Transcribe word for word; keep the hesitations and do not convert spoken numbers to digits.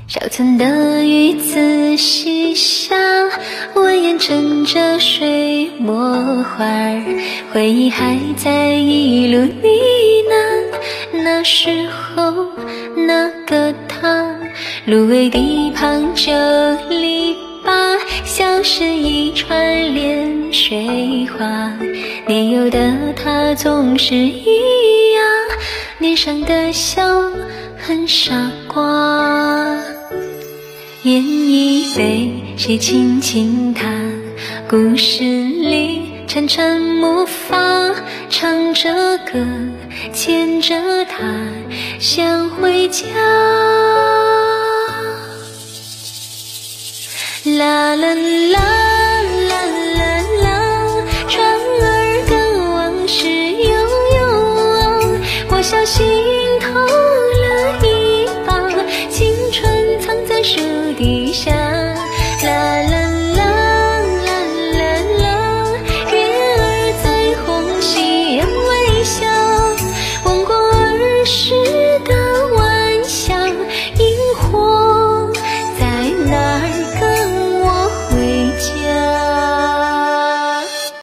小村的鱼仔细想，蜿蜒乘着水墨画儿，回忆还在一路呢喃。那时候那个他，芦苇地旁这篱笆，像是一串连水花。年幼的他总是一样，脸上的笑很傻瓜。饮一杯，谁轻轻弹，故事里潺潺模仿，唱着歌，牵着他，想回家。